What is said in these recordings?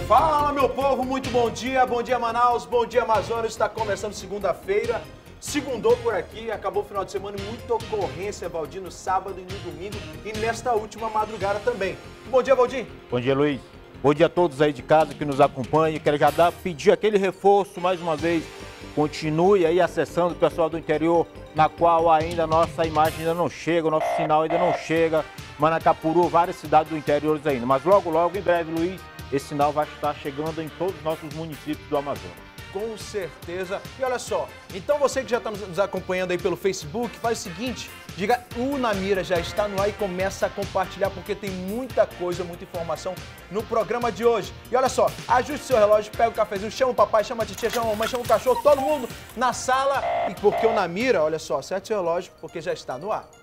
Fala, meu povo, muito bom dia Manaus, bom dia Amazonas, está começando segunda-feira, segundou por aqui, acabou o final de semana e muita ocorrência, Valdir, no sábado e no domingo e nesta última madrugada também. Bom dia, Valdir. Bom dia, Luiz. Bom dia a todos aí de casa que nos acompanham. Quero já pedir aquele reforço mais uma vez. Continue aí acessando o pessoal do interior, na qual ainda a nossa imagem ainda não chega, o nosso sinal ainda não chega. Manacapuru, várias cidades do interior ainda. Mas logo, logo, em breve, Luiz, esse sinal vai estar chegando em todos os nossos municípios do Amazonas. Com certeza. E olha só, então você que já está nos acompanhando aí pelo Facebook, faz o seguinte, diga, o Na Mira já está no ar e começa a compartilhar, porque tem muita coisa, muita informação no programa de hoje. E olha só, ajuste seu relógio, pega o cafezinho, chama o papai, chama a titia, chama a mamãe, chama o cachorro, todo mundo na sala. E porque o Na Mira, olha só, acerte seu relógio, porque já está no ar.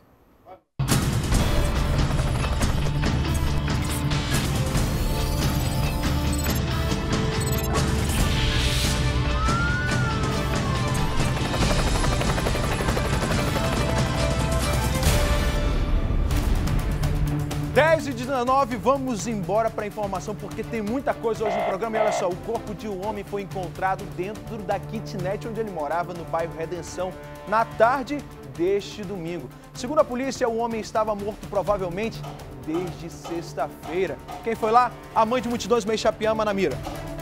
10h19, vamos embora para a informação, porque tem muita coisa hoje no programa. E olha só, o corpo de um homem foi encontrado dentro da kitnet onde ele morava, no bairro Redenção, na tarde deste domingo. Segundo a polícia, o homem estava morto provavelmente desde sexta-feira. Quem foi lá? A mãe de multidões, Meixapiama, na mira.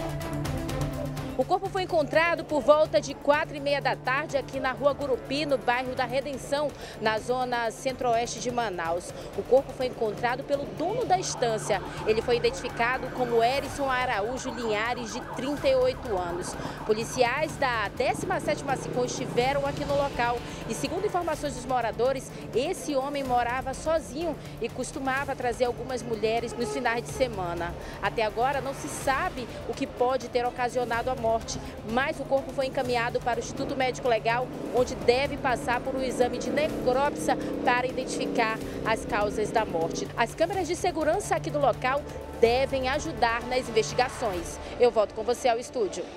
O corpo foi encontrado por volta de 4h30 da tarde aqui na Rua Gurupi, no bairro da Redenção, na zona centro-oeste de Manaus. O corpo foi encontrado pelo dono da estância. Ele foi identificado como Erison Araújo Linhares, de 38 anos. Policiais da 17ª SICOM estiveram aqui no local e, segundo informações dos moradores, esse homem morava sozinho e costumava trazer algumas mulheres nos finais de semana. Até agora não se sabe o que pode ter ocasionado a morte, mas o corpo foi encaminhado para o Instituto Médico Legal, onde deve passar por um exame de necrópsia para identificar as causas da morte. As câmeras de segurança aqui do local devem ajudar nas investigações. Eu volto com você ao estúdio.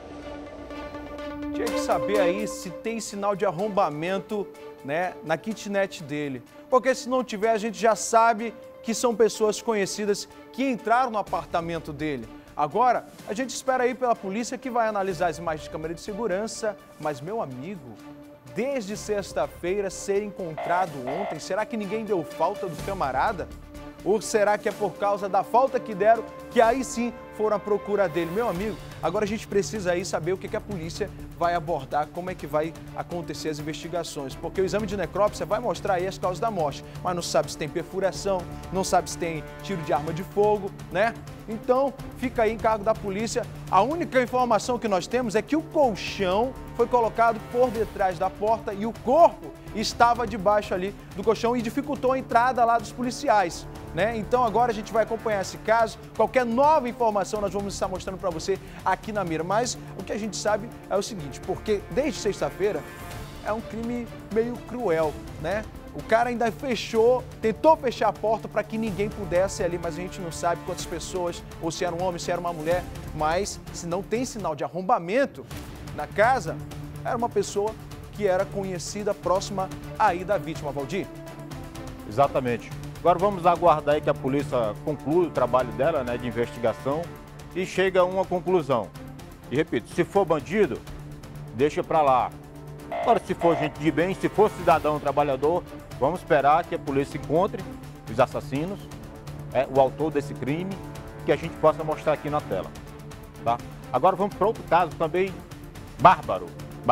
Tinha que saber aí se tem sinal de arrombamento, né, na kitnet dele. Porque se não tiver, a gente já sabe que são pessoas conhecidas que entraram no apartamento dele. Agora, a gente espera aí pela polícia que vai analisar as imagens de câmera de segurança, mas, meu amigo, desde sexta-feira ser encontrado ontem, será que ninguém deu falta do camarada? Ou será que é por causa da falta que deram, que aí sim foram à procura dele? Meu amigo, agora a gente precisa aí saber o que a polícia vai abordar, como é que vai acontecer as investigações. Porque o exame de necrópsia vai mostrar aí as causas da morte, mas não sabe se tem perfuração, não sabe se tem tiro de arma de fogo, né? Então, fica aí em cargo da polícia. A única informação que nós temos é que o colchão foi colocado por detrás da porta e o corpo estava debaixo ali do colchão e dificultou a entrada lá dos policiais, né? Então agora a gente vai acompanhar esse caso. Qualquer nova informação nós vamos estar mostrando para você aqui na mira. Mas o que a gente sabe é o seguinte, porque desde sexta-feira é um crime meio cruel, né? O cara ainda tentou fechar a porta para que ninguém pudesse ir ali, mas a gente não sabe quantas pessoas, ou se era um homem, se era uma mulher, mas se não tem sinal de arrombamento na casa, era uma pessoa que era conhecida, próxima aí da vítima, Valdir. Exatamente. Agora vamos aguardar aí que a polícia conclua o trabalho dela, né, de investigação e chega a uma conclusão. E repito, se for bandido, deixa pra lá. Agora, se for gente de bem, se for cidadão trabalhador, vamos esperar que a polícia encontre os assassinos, o autor desse crime, que a gente possa mostrar aqui na tela, tá? Agora vamos para outro caso também bárbaro.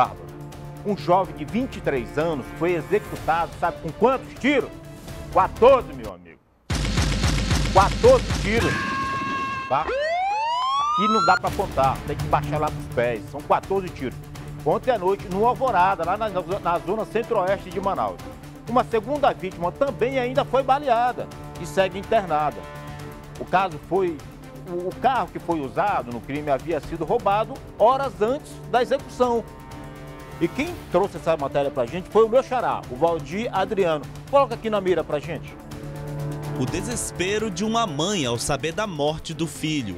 Um jovem de 23 anos foi executado, sabe com quantos tiros? 14, meu amigo. 14 tiros, tá? Aqui não dá para contar, tem que baixar lá pros pés, são 14 tiros. Ontem à noite, no Alvorada, lá na zona centro-oeste de Manaus. Uma segunda vítima também ainda foi baleada e segue internada. O carro que foi usado no crime havia sido roubado horas antes da execução. E quem trouxe essa matéria pra gente foi o meu xará, o Valdir Adriano. Coloca aqui na mira pra gente. O desespero de uma mãe ao saber da morte do filho.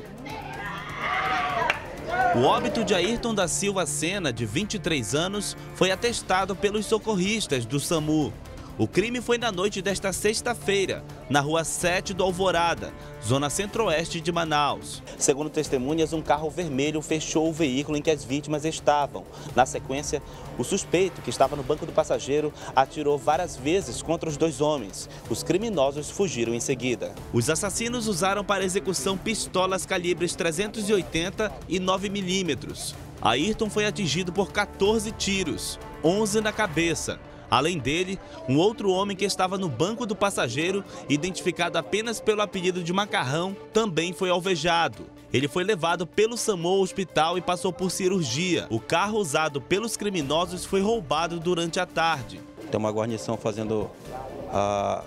O óbito de Ayrton da Silva Sena, de 23 anos, foi atestado pelos socorristas do SAMU. O crime foi na noite desta sexta-feira, na rua 7 do Alvorada, zona centro-oeste de Manaus. Segundo testemunhas, um carro vermelho fechou o veículo em que as vítimas estavam. Na sequência, o suspeito, que estava no banco do passageiro, atirou várias vezes contra os dois homens. Os criminosos fugiram em seguida. Os assassinos usaram para execução pistolas calibres 380 e 9mm. Ayrton foi atingido por 14 tiros, 11 na cabeça. Além dele, um outro homem que estava no banco do passageiro, identificado apenas pelo apelido de Macarrão, também foi alvejado. Ele foi levado pelo SAMU ao hospital e passou por cirurgia. O carro usado pelos criminosos foi roubado durante a tarde. Tem uma guarnição fazendo a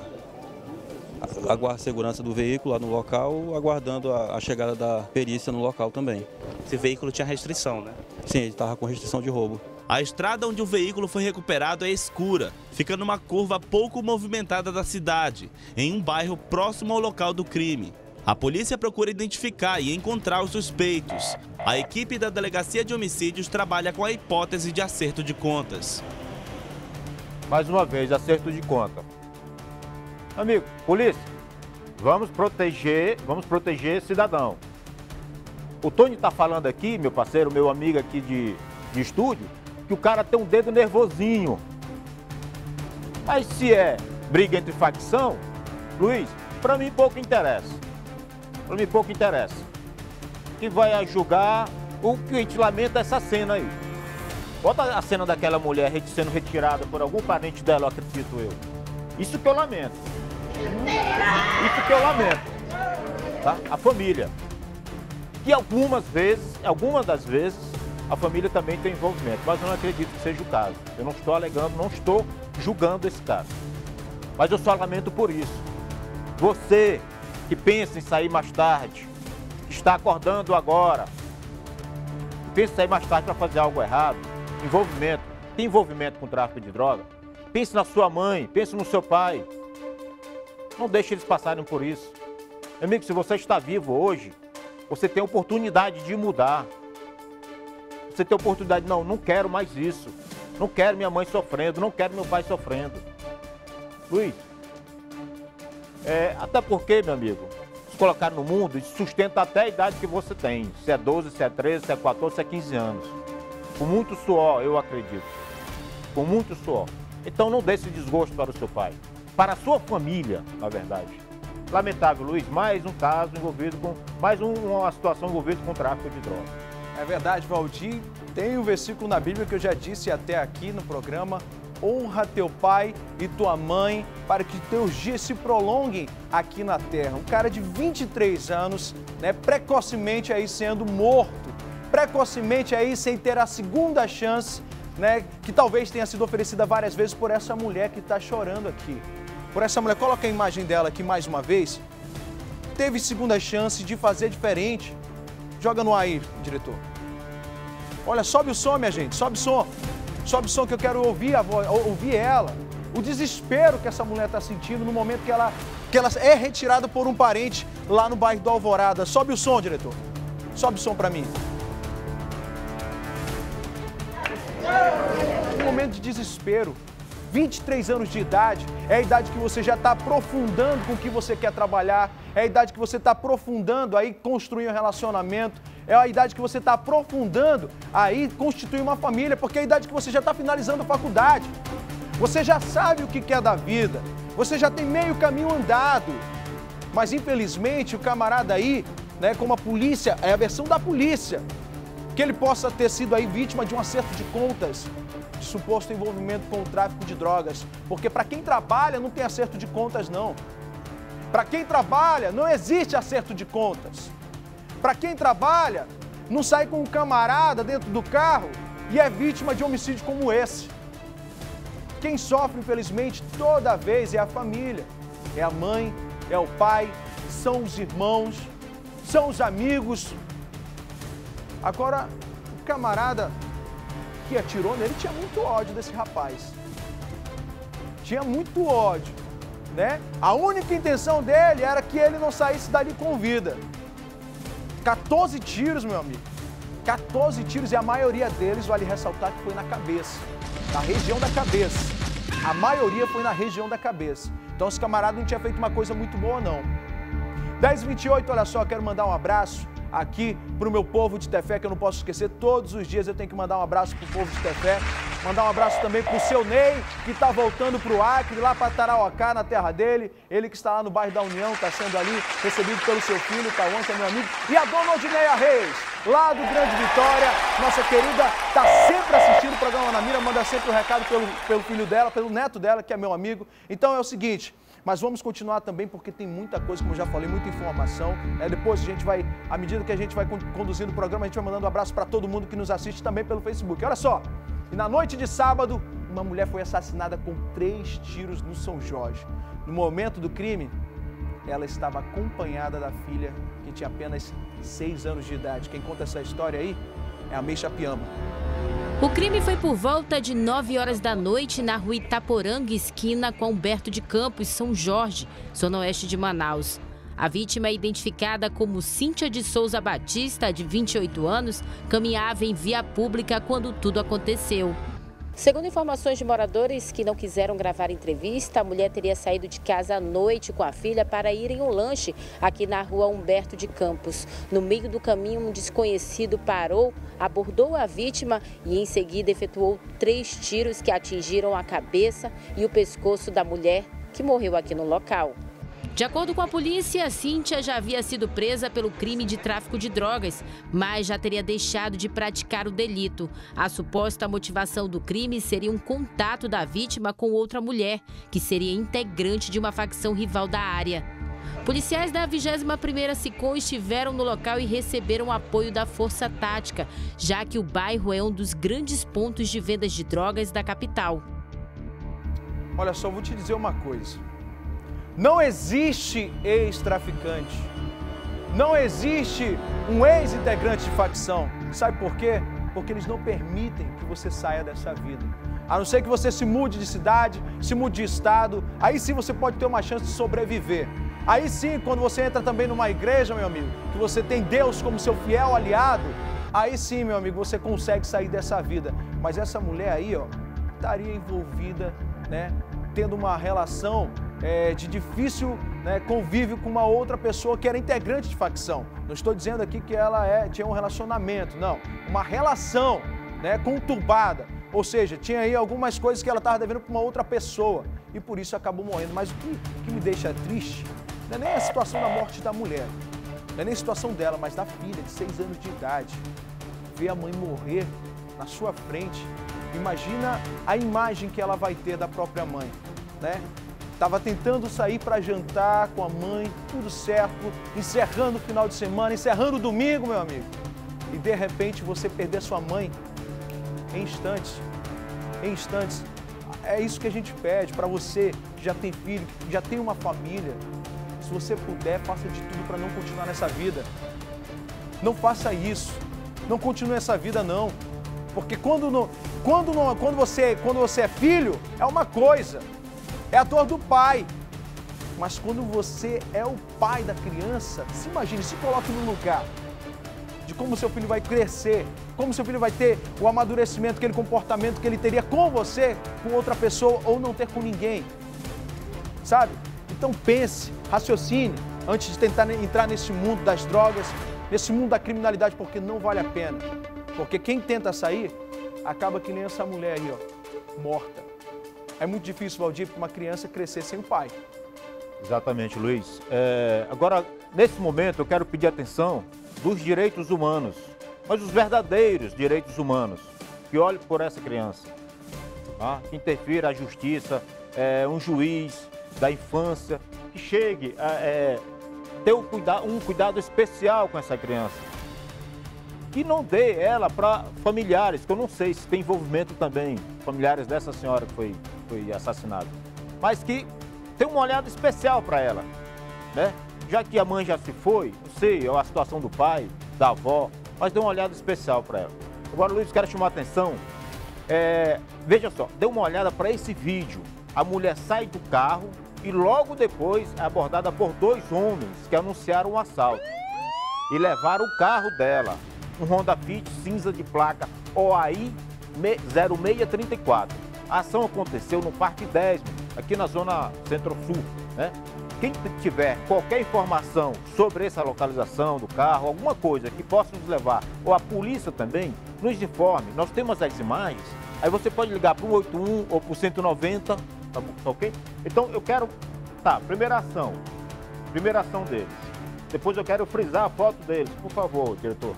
segurança do veículo lá no local, aguardando a chegada da perícia no local também. Esse veículo tinha restrição, né? Sim, ele estava com restrição de roubo. A estrada onde o veículo foi recuperado é escura, fica numa curva pouco movimentada da cidade, em um bairro próximo ao local do crime. A polícia procura identificar e encontrar os suspeitos. A equipe da Delegacia de Homicídios trabalha com a hipótese de acerto de contas. Mais uma vez, acerto de conta. Amigo, polícia, vamos proteger cidadão. O Tony está falando aqui, meu parceiro, meu amigo aqui de estúdio, que o cara tem um dedo nervosinho. Mas se é briga entre facção, Luiz, para mim pouco interessa. Para mim pouco interessa. Que vai julgar o que a gente lamenta essa cena aí. Bota a cena daquela mulher sendo retirada por algum parente dela, eu acredito eu. Isso que eu lamento. Isso que eu lamento. Tá? A família. Que algumas das vezes, a família também tem envolvimento, mas eu não acredito que seja o caso. Eu não estou alegando, não estou julgando esse caso. Mas eu só lamento por isso. Você que pensa em sair mais tarde, que está acordando agora, que pensa em sair mais tarde para fazer algo errado, tem envolvimento com tráfico de droga, pense na sua mãe, pense no seu pai. Não deixe eles passarem por isso. Meu amigo, se você está vivo hoje, você tem a oportunidade de mudar. Você tem a oportunidade, não quero mais isso. Não quero minha mãe sofrendo, não quero meu pai sofrendo. Luiz, até porque, meu amigo, se colocar no mundo, isso sustenta até a idade que você tem. Se é 12, se é 13, se é 14, se é 15 anos. Com muito suor, eu acredito. Com muito suor. Então não dê esse desgosto para o seu pai. Para a sua família, na verdade. Lamentável, Luiz, mais um caso envolvido com... Mais uma situação envolvida com tráfico de drogas. É verdade, Valdir. Tem um versículo na Bíblia que eu já disse até aqui no programa. Honra teu pai e tua mãe para que teus dias se prolonguem aqui na terra. Um cara de 23 anos, né, precocemente aí sendo morto, precocemente aí sem ter a segunda chance, né, que talvez tenha sido oferecida várias vezes por essa mulher que está chorando aqui. Por essa mulher, coloca a imagem dela aqui mais uma vez. Teve segunda chance de fazer diferente. Joga no ar aí, diretor. Olha, sobe o som, minha gente, sobe o som. Sobe o som que eu quero ouvir ouvir ela. O desespero que essa mulher está sentindo no momento que ela é retirada por um parente lá no bairro do Alvorada. Sobe o som, diretor. Sobe o som para mim. Um momento de desespero. 23 anos de idade, é a idade que você já está aprofundando com o que você quer trabalhar, é a idade que você está aprofundando aí construir um relacionamento, é a idade que você está aprofundando aí constituir uma família, porque é a idade que você já está finalizando a faculdade. Você já sabe o que quer da vida, você já tem meio caminho andado, mas infelizmente o camarada aí, né, como a polícia, é a versão da polícia, que ele possa ter sido aí vítima de um acerto de contas, de suposto envolvimento com o tráfico de drogas. Porque para quem trabalha não tem acerto de contas, não. Para quem trabalha não existe acerto de contas. Para quem trabalha não sai com um camarada dentro do carro e é vítima de homicídio como esse. Quem sofre, infelizmente, toda vez é a família. É a mãe, é o pai, são os irmãos, são os amigos. Agora, o camarada que atirou nele tinha muito ódio desse rapaz. Tinha muito ódio, né? A única intenção dele era que ele não saísse dali com vida. 14 tiros, meu amigo. 14 tiros e a maioria deles, vale ressaltar, que foi na cabeça. Na região da cabeça. A maioria foi na região da cabeça. Então esse camarada não tinha feito uma coisa muito boa, não. 10h28, olha só, quero mandar um abraço aqui pro meu povo de Tefé, que eu não posso esquecer. Todos os dias eu tenho que mandar um abraço pro povo de Tefé. Mandar um abraço também pro seu Ney, que está voltando pro Acre, lá para Tarauacá, na terra dele. Ele que está lá no bairro da União, está sendo ali recebido pelo seu filho, Tauan, que é meu amigo. E a dona Odineia Reis, lá do Grande Vitória, nossa querida, está sempre assistindo o programa Na Mira, manda sempre o recado pelo filho dela, pelo neto dela, que é meu amigo. Então é o seguinte... Mas vamos continuar também porque tem muita coisa, como eu já falei, muita informação. Depois a gente vai, à medida que a gente vai conduzindo o programa, a gente vai mandando um abraço para todo mundo que nos assiste também pelo Facebook. Olha só, e na noite de sábado, uma mulher foi assassinada com 3 tiros no São Jorge. No momento do crime, ela estava acompanhada da filha, que tinha apenas 6 anos de idade. Quem conta essa história aí é a Meixa Piama. O crime foi por volta de 9 horas da noite na rua Itaporanga, esquina com Humberto de Campos, São Jorge, zona oeste de Manaus. A vítima é identificada como Cíntia de Souza Batista, de 28 anos, caminhava em via pública quando tudo aconteceu. Segundo informações de moradores que não quiseram gravar entrevista, a mulher teria saído de casa à noite com a filha para ir em um lanche aqui na rua Humberto de Campos. No meio do caminho, um desconhecido parou, abordou a vítima e em seguida efetuou 3 tiros que atingiram a cabeça e o pescoço da mulher, que morreu aqui no local. De acordo com a polícia, Cíntia já havia sido presa pelo crime de tráfico de drogas, mas já teria deixado de praticar o delito. A suposta motivação do crime seria um contato da vítima com outra mulher, que seria integrante de uma facção rival da área. Policiais da 21ª SICOM estiveram no local e receberam apoio da Força Tática, já que o bairro é um dos grandes pontos de vendas de drogas da capital. Olha só, vou te dizer uma coisa. Não existe ex-traficante, não existe um ex-integrante de facção. Sabe por quê? Porque eles não permitem que você saia dessa vida. A não ser que você se mude de cidade, se mude de estado, aí sim você pode ter uma chance de sobreviver. Aí sim, quando você entra também numa igreja, meu amigo, que você tem Deus como seu fiel aliado, aí sim, meu amigo, você consegue sair dessa vida. Mas essa mulher aí, ó, estaria envolvida, né, tendo uma relação de difícil, né, convívio com uma outra pessoa que era integrante de facção. Não estou dizendo aqui que ela tinha um relacionamento, não. Uma relação, né, conturbada. Ou seja, tinha aí algumas coisas que ela estava devendo para uma outra pessoa e por isso acabou morrendo. Mas o que me deixa triste não é nem a situação da morte da mulher, não é nem a situação dela, mas da filha de 6 anos de idade. Ver a mãe morrer na sua frente. Imagina a imagem que ela vai ter da própria mãe, né? Estava tentando sair para jantar com a mãe, tudo certo, encerrando o final de semana, encerrando o domingo, meu amigo. E de repente você perder sua mãe em instantes. Em instantes. É isso que a gente pede para você que já tem filho, que já tem uma família. Se você puder, faça de tudo para não continuar nessa vida. Não faça isso. Não continue essa vida, não. Porque quando você é filho, é uma coisa. É a dor do pai. Mas quando você é o pai da criança, se imagine, se coloque no lugar de como seu filho vai crescer, como seu filho vai ter o amadurecimento, aquele comportamento que ele teria com você, com outra pessoa ou não ter com ninguém. Sabe? Então pense, raciocine antes de tentar entrar nesse mundo das drogas, nesse mundo da criminalidade, porque não vale a pena. Porque quem tenta sair, acaba que nem essa mulher aí, ó, morta. É muito difícil, Valdir, para uma criança crescer sem o pai. Exatamente, Luiz. Agora, nesse momento, eu quero pedir atenção dos direitos humanos, mas os verdadeiros direitos humanos, que olhem por essa criança, tá? Que interfira a justiça, um juiz da infância, que chegue a ter um cuidado especial com essa criança. E não dê ela para familiares, que eu não sei se tem envolvimento também, familiares dessa senhora que foi assassinada. Mas que tem uma olhada especial para ela, né? Já que a mãe já se foi, não sei, a situação do pai, da avó, mas dê uma olhada especial para ela. Agora, Luiz, quero chamar a atenção, veja só, dê uma olhada para esse vídeo. A mulher sai do carro e logo depois é abordada por 2 homens que anunciaram um assalto e levaram o carro dela. Um Honda Fit cinza de placa OAI 0634. A ação aconteceu no Parque 10, aqui na zona centro-sul, né? Quem tiver qualquer informação sobre essa localização do carro, alguma coisa que possa nos levar, ou a polícia também, nos informe. Nós temos as imagens, aí você pode ligar para o 181 ou para o 190, tá ok? Então eu quero, primeira ação deles. Depois eu quero frisar a foto deles, por favor, diretor.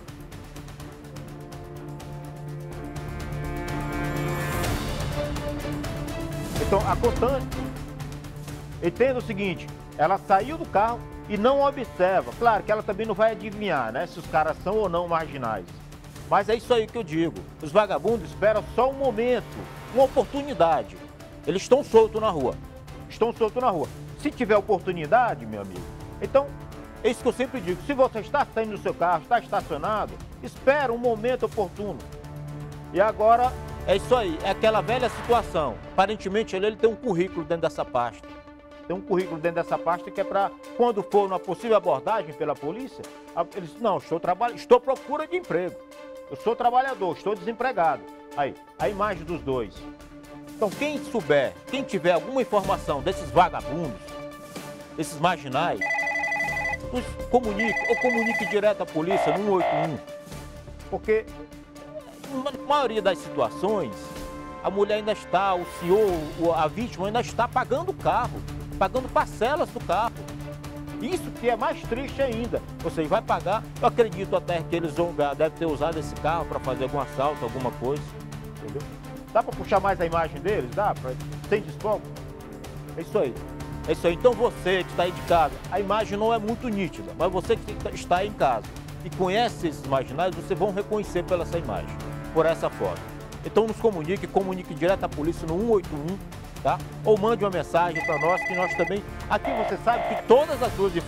Então, a contante, entenda o seguinte, ela saiu do carro e não observa. Claro que ela também não vai adivinhar, né, se os caras são ou não marginais. Mas é isso aí que eu digo, os vagabundos esperam só um momento, uma oportunidade. Eles estão soltos na rua, Se tiver oportunidade, meu amigo, então, é isso que eu sempre digo, se você está saindo do seu carro, está estacionado, espera um momento oportuno. E agora, é isso aí, é aquela velha situação. Aparentemente, ele tem um currículo dentro dessa pasta. Tem um currículo dentro dessa pasta que é para, quando for uma possível abordagem pela polícia, eles não, estou à procura de emprego. Eu sou trabalhador, estou desempregado. Aí, a imagem dos dois. Então, quem souber, quem tiver alguma informação desses vagabundos, esses marginais, nos comunique, ou comunique direto à polícia no 181. Porque, na maioria das situações, a mulher ainda está, o senhor, a vítima ainda está pagando o carro, pagando parcelas do carro. Isso que é mais triste ainda. Você vai pagar, eu acredito até que eles devem ter usado esse carro para fazer algum assalto, alguma coisa. Entendeu? Dá para puxar mais a imagem deles? Dá? Sem desfogo? É isso aí. É isso aí. Então você que está aí de casa, a imagem não é muito nítida, mas você que está aí em casa e conhece esses marginais, vocês vão reconhecer pela essa imagem, por essa foto. Então nos comunique direto à polícia no 181, tá? Ou mande uma mensagem para nós, que nós também... Aqui você sabe que todas as suas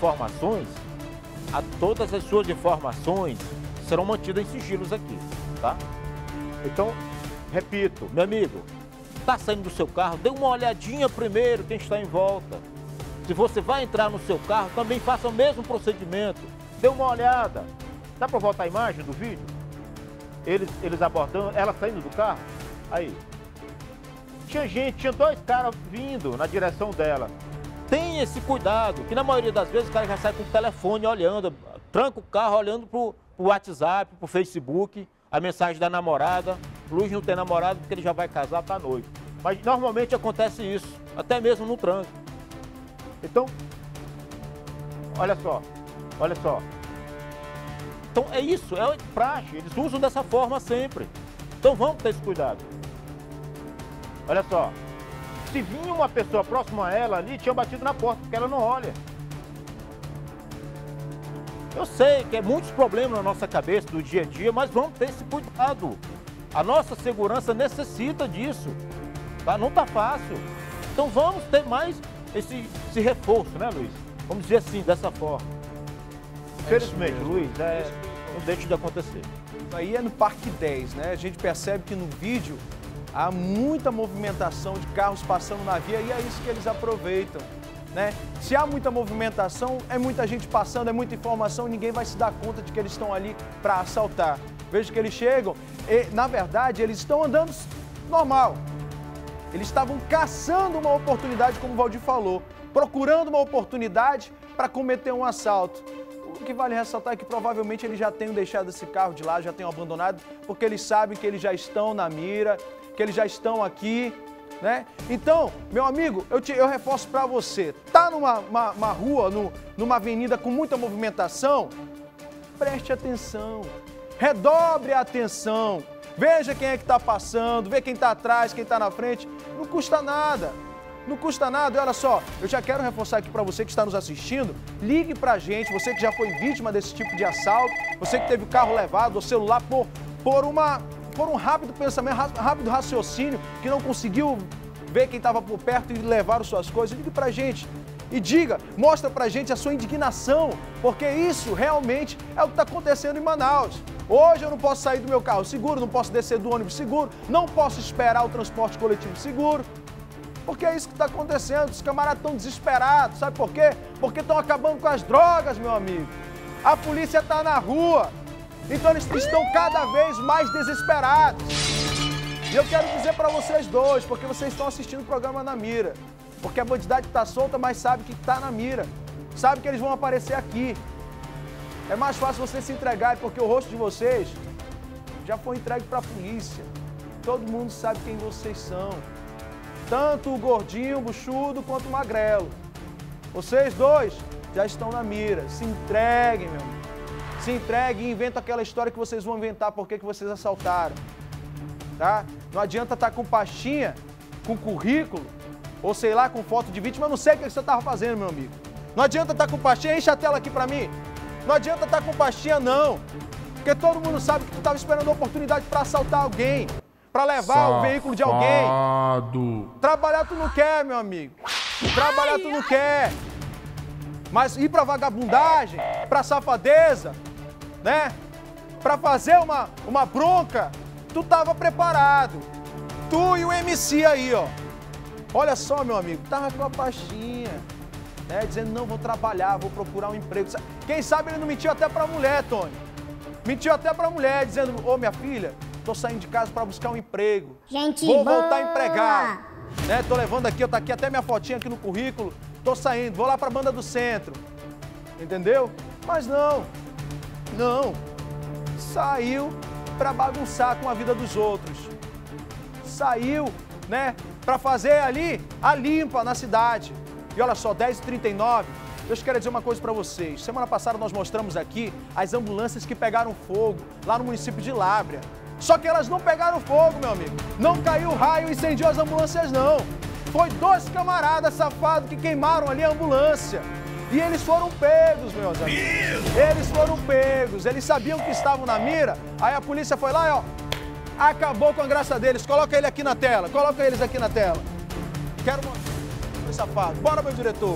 informações serão mantidas em sigilos aqui, tá? Então, repito, meu amigo, está saindo do seu carro, dê uma olhadinha primeiro quem está em volta. Se você vai entrar no seu carro, também faça o mesmo procedimento. Dê uma olhada. Dá para voltar a imagem do vídeo? Eles abordando, ela saindo do carro. Aí. Tinha dois caras vindo na direção dela. Tenha esse cuidado, que na maioria das vezes o cara já sai com o telefone olhando, tranca o carro olhando pro WhatsApp, pro Facebook, a mensagem da namorada. Luiz não tem namorado porque ele já vai casar, tá noivo. Mas normalmente acontece isso, até mesmo no trânsito. Então, olha só. Então é isso, é praxe, eles usam dessa forma sempre. Então vamos ter esse cuidado. Olha só, se vinha uma pessoa próxima a ela ali, tinha batido na porta, porque ela não olha. Eu sei que é muitos problemas na nossa cabeça do dia a dia, mas vamos ter esse cuidado. A nossa segurança necessita disso, tá? Não tá fácil. Então vamos ter mais esse reforço, né, Luiz? Vamos dizer assim, dessa forma. Infelizmente, Luiz, não deixa de acontecer. Isso aí é no Parque 10, né? A gente percebe que no vídeo há muita movimentação de carros passando na via e é isso que eles aproveitam, né? Se há muita movimentação, é muita gente passando, é muita informação, ninguém vai se dar conta de que eles estão ali para assaltar. Veja que eles chegam e, na verdade, eles estão andando normal. Eles estavam caçando uma oportunidade, como o Valdir falou, procurando uma oportunidade para cometer um assalto. O que vale ressaltar é que provavelmente eles já tenham deixado esse carro de lá, já tenham abandonado, porque eles sabem que eles já estão na mira, que eles já estão aqui, né? Então, meu amigo, eu reforço para você, tá numa rua, numa avenida com muita movimentação, preste atenção, redobre a atenção, veja quem é que está passando, vê quem está atrás, quem está na frente, não custa nada. Não custa nada, e olha só, eu já quero reforçar aqui para você que está nos assistindo, ligue para a gente, você que já foi vítima desse tipo de assalto, você que teve o carro levado, o celular por um rápido pensamento, rápido raciocínio, que não conseguiu ver quem estava por perto e levaram suas coisas, ligue para a gente e diga, mostra para a gente a sua indignação, porque isso realmente é o que está acontecendo em Manaus. Hoje eu não posso sair do meu carro seguro, não posso descer do ônibus seguro, não posso esperar o transporte coletivo seguro. Porque é isso que está acontecendo, os camaradas estão desesperados, sabe por quê? Porque estão acabando com as drogas, meu amigo. A polícia está na rua, então eles estão cada vez mais desesperados. E eu quero dizer para vocês dois, porque vocês estão assistindo o programa Na Mira. Porque a bandidade está solta, mas sabe que está na mira. Sabe que eles vão aparecer aqui. É mais fácil vocês se entregarem, porque o rosto de vocês já foi entregue para a polícia. Todo mundo sabe quem vocês são. Tanto o gordinho, o buchudo, quanto o magrelo. Vocês dois já estão na mira. Se entreguem, meu amigo. Se entreguem e inventem aquela história que vocês vão inventar porque que vocês assaltaram. Tá? Não adianta estar com pastinha, com currículo, ou sei lá, com foto de vítima. Eu não sei o que você estava fazendo, meu amigo. Não adianta estar com pastinha. Enche a tela aqui pra mim. Não adianta estar com pastinha, não. Porque todo mundo sabe que tu estava esperando a oportunidade para assaltar alguém. Para levar o veículo de alguém. Trabalhar tu não quer, meu amigo. Trabalhar tu não quer. Mas ir pra vagabundagem, pra safadeza, né? Pra fazer uma bronca, tu tava preparado. Tu e o MC aí, ó. Olha só, meu amigo, tava com a pastinha, né? Dizendo, não, vou trabalhar, vou procurar um emprego. Quem sabe ele não mentiu até pra mulher, Tony. Mentiu até pra mulher, dizendo, ô, minha filha, tô saindo de casa pra buscar um emprego. Gente, vou voltar a empregar. Né? Tô levando aqui, tá aqui até minha fotinha aqui no currículo. Tô saindo, vou lá pra Banda do Centro. Entendeu? Mas não. Saiu pra bagunçar com a vida dos outros. Saiu, né, pra fazer ali a limpa na cidade. E olha só, 10h39, eu quero dizer uma coisa pra vocês. Semana passada nós mostramos aqui as ambulâncias que pegaram fogo lá no município de Lábrea. Só que elas não pegaram fogo, meu amigo. Não caiu raio e incendiou as ambulâncias, não. Foi 2 camaradas safados que queimaram ali a ambulância. E eles foram pegos, meus amigos. Eles foram pegos. Eles sabiam que estavam na mira. Aí a polícia foi lá e, ó, acabou com a graça deles. Coloca ele aqui na tela. Coloca eles aqui na tela. Quero mostrar. Foi safado. Bora, meu diretor.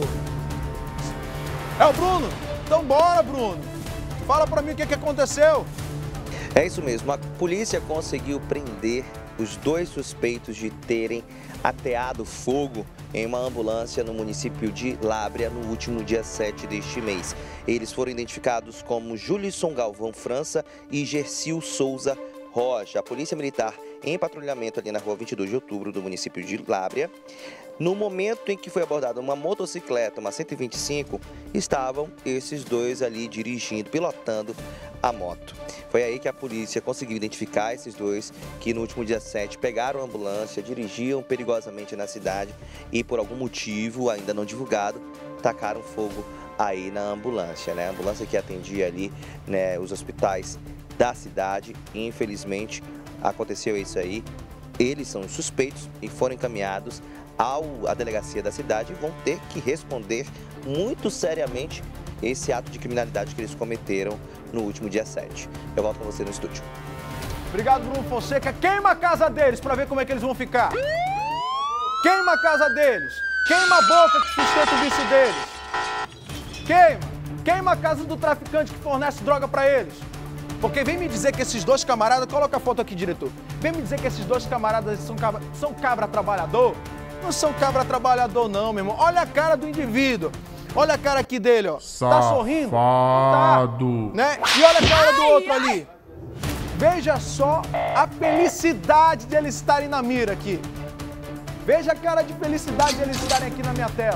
É o Bruno? Então bora, Bruno. Fala pra mim o que aconteceu. É isso mesmo, a polícia conseguiu prender os 2 suspeitos de terem ateado fogo em uma ambulância no município de Lábrea no último dia 7 deste mês. Eles foram identificados como Julisson Galvão França e Gersil Souza Rocha. A Polícia Militar, em patrulhamento ali na rua 22 de outubro do município de Lábrea, no momento em que foi abordada uma motocicleta, uma 125, estavam esses 2 ali dirigindo, pilotando a moto. Foi aí que a polícia conseguiu identificar esses 2 que no último dia 7 pegaram a ambulância, dirigiam perigosamente na cidade e por algum motivo ainda não divulgado, tacaram fogo aí na ambulância, né? A ambulância que atendia ali, né, os hospitais da cidade. E, infelizmente, aconteceu isso aí. Eles são os suspeitos e foram encaminhados à delegacia da cidade e vão ter que responder muito seriamente esse ato de criminalidade que eles cometeram no último dia 7. Eu volto com você no estúdio. Obrigado, Bruno Fonseca. Queima a casa deles pra ver como é que eles vão ficar. Queima a casa deles. Queima a boca que sustenta o vício deles. Queima. Queima a casa do traficante que fornece droga pra eles. Porque vem me dizer que esses 2 camaradas... Coloca a foto aqui, diretor. Vem me dizer que esses 2 camaradas são cabra trabalhador. Não são cabra trabalhador, não, meu irmão. Olha a cara do indivíduo. Olha a cara aqui dele, ó. Tá sorrindo? Tá. Né? E olha a cara do outro ali. Veja só a felicidade de eles estarem na mira aqui. Veja a cara de felicidade de eles estarem aqui na minha tela.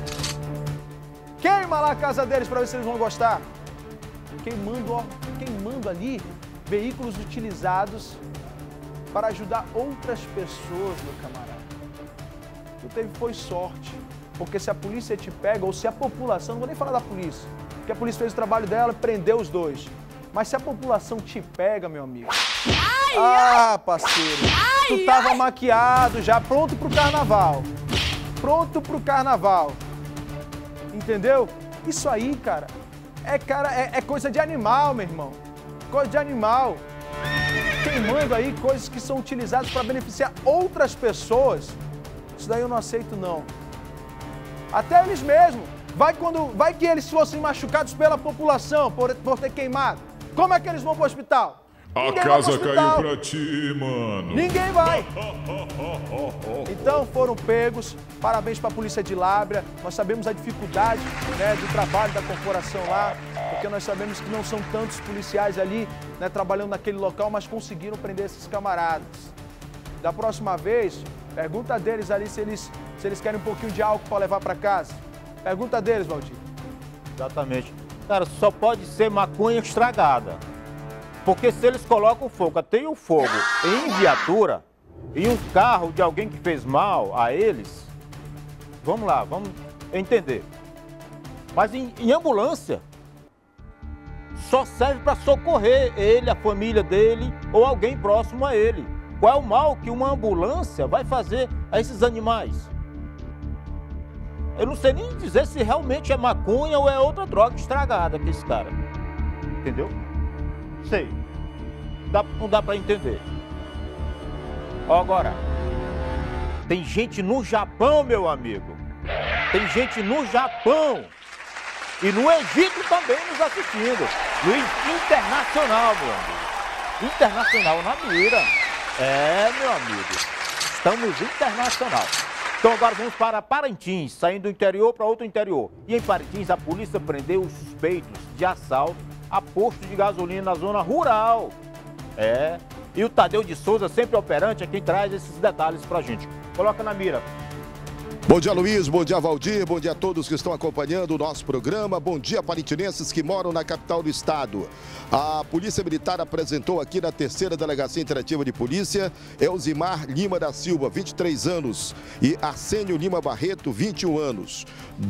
Queima lá a casa deles para ver se eles vão gostar. Queimando, ó, queimando ali veículos utilizados para ajudar outras pessoas, meu camarada. Tu foi sorte. Porque se a polícia te pega, ou se a população, não vou nem falar da polícia, porque a polícia fez o trabalho dela, prendeu os 2. Mas se a população te pega, meu amigo, parceiro, tu tava maquiado já, pronto pro carnaval. Pronto pro carnaval. Entendeu? Isso aí, cara, é coisa de animal, meu irmão. Coisa de animal. Queimando aí coisas que são utilizadas para beneficiar outras pessoas. Isso daí eu não aceito, não. Até eles mesmos. Vai que eles fossem machucados pela população por ter queimado. Como é que eles vão pro hospital? A casa caiu pra ti, mano. Ninguém vai. Então foram pegos. Parabéns pra polícia de Lábrea. Nós sabemos a dificuldade, né, do trabalho da corporação lá, porque nós sabemos que não são tantos policiais ali, né, trabalhando naquele local, mas conseguiram prender esses camaradas. da próxima vez, pergunta deles ali se eles querem um pouquinho de álcool para levar para casa. Pergunta deles, Valdir. Exatamente. Cara, só pode ser maconha estragada. Porque se eles colocam fogo, tem o fogo em viatura, em um carro de alguém que fez mal a eles, vamos lá, vamos entender. Mas em ambulância, só serve para socorrer ele, a família dele ou alguém próximo a ele. Qual é o mal que uma ambulância vai fazer a esses animais? Eu não sei nem dizer se realmente é maconha ou é outra droga estragada que esse cara. Entendeu? Sei. Não dá para entender. Ó, agora, tem gente no Japão, meu amigo. Tem gente no Japão. E no Egito também nos assistindo. No internacional, meu amigo. Internacional na mira. É, meu amigo. Estamos internacional. Então agora vamos para Parintins, saindo do interior para outro interior. E em Parintins, a polícia prendeu os suspeitos de assalto a posto de gasolina na zona rural. É. E o Tadeu de Souza, sempre operante, é quem traz esses detalhes pra gente. Coloca na mira. Bom dia, Luiz. Bom dia, Valdir. Bom dia a todos que estão acompanhando o nosso programa. Bom dia, parintinenses que moram na capital do estado. A Polícia Militar apresentou aqui na 3ª Delegacia Interativa de Polícia Elzimar Lima da Silva, 23 anos, e Arsênio Lima Barreto, 21 anos.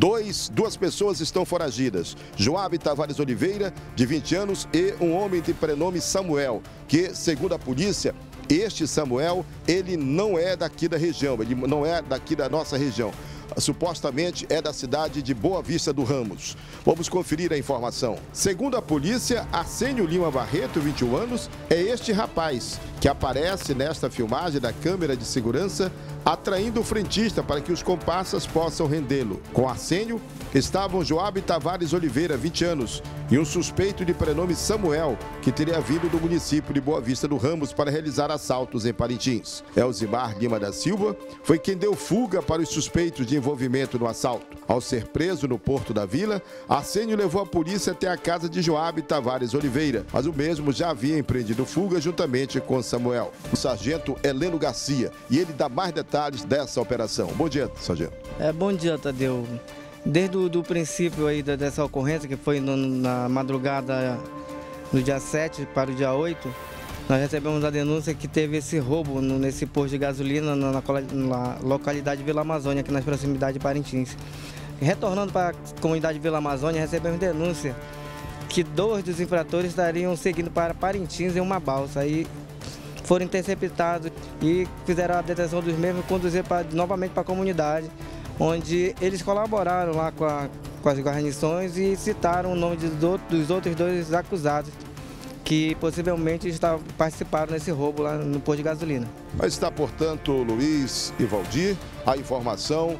Duas pessoas estão foragidas. Joabe Tavares Oliveira, de 20 anos, e um homem de prenome Samuel, que, segundo a polícia, este Samuel, ele não é daqui da região, ele não é daqui da nossa região. Supostamente é da cidade de Boa Vista do Ramos. Vamos conferir a informação. Segundo a polícia, Arsênio Lima Barreto, 21 anos, é este rapaz que aparece nesta filmagem da câmera de segurança atraindo o frentista para que os comparsas possam rendê-lo. Com Arsênio estavam Joabe Tavares Oliveira, 20 anos, e um suspeito de prenome Samuel, que teria vindo do município de Boa Vista do Ramos para realizar assaltos em Parintins. Elzimar Lima da Silva foi quem deu fuga para os suspeitos de envolvimento no assalto. Ao ser preso no Porto da Vila, Arsênio levou a polícia até a casa de Joabe Tavares Oliveira, mas o mesmo já havia empreendido fuga juntamente com Samuel. O sargento Heleno Garcia, e ele dá mais detalhes dessa operação. Bom dia, sargento. Bom dia, Tadeu. Desde o princípio aí dessa ocorrência, que foi na madrugada do dia 7 para o dia 8, nós recebemos a denúncia que teve esse roubo nesse posto de gasolina na localidade de Vila Amazônia, aqui nas proximidades de Parintins. Retornando para a comunidade de Vila Amazônia, recebemos denúncia que 2 dos infratores estariam seguindo para Parintins em uma balsa. Aí foram interceptados e fizeram a detenção dos mesmos e conduziram novamente para a comunidade, onde eles colaboraram lá com as guarnições e citaram o nome dos outros 2 acusados, que possivelmente participaram desse roubo lá no posto de gasolina. Mas está, portanto, Luiz e Valdir, a informação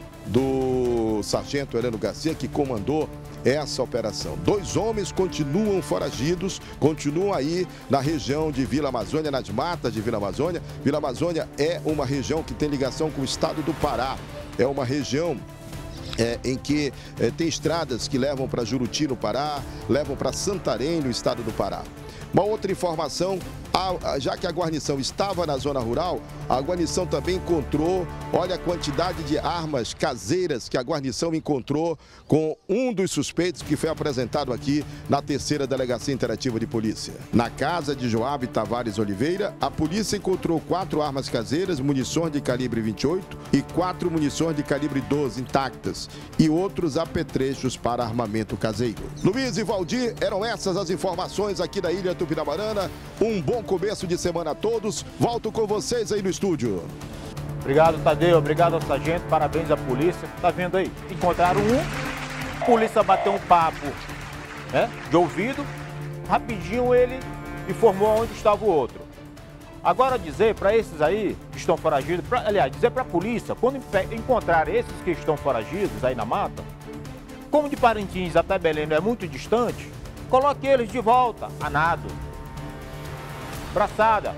do sargento Heleno Garcia, que comandou essa operação. 2 homens continuam foragidos, continuam aí na região de Vila Amazônia, nas matas de Vila Amazônia. Vila Amazônia é uma região que tem ligação com o estado do Pará. É uma região em que tem estradas que levam para Juruti, no Pará, levam para Santarém, no estado do Pará. Uma outra informação, já que a guarnição estava na zona rural, a guarnição também encontrou, olha a quantidade de armas caseiras que a guarnição encontrou com um dos suspeitos que foi apresentado aqui na 3ª Delegacia Interativa de Polícia. Na casa de Joabe Tavares Oliveira, a polícia encontrou 4 armas caseiras, munições de calibre 28 e 4 munições de calibre 12 intactas e outros apetrechos para armamento caseiro. Luiz e Valdir, eram essas as informações aqui da Ilha Tupinamarana. Um bom começo de semana a todos. Volto com vocês aí no estúdio. Obrigado, Tadeu. Obrigado ao sargento. Parabéns à polícia. Tá vendo aí? Encontraram a polícia bateu um papo, né, de ouvido. Rapidinho ele informou onde estava o outro. Agora dizer para esses aí que estão foragidos, dizer para a polícia, quando encontrar esses que estão foragidos aí na mata, como de Parintins até Belém não é muito distante, coloque eles de volta a nado. Braçada.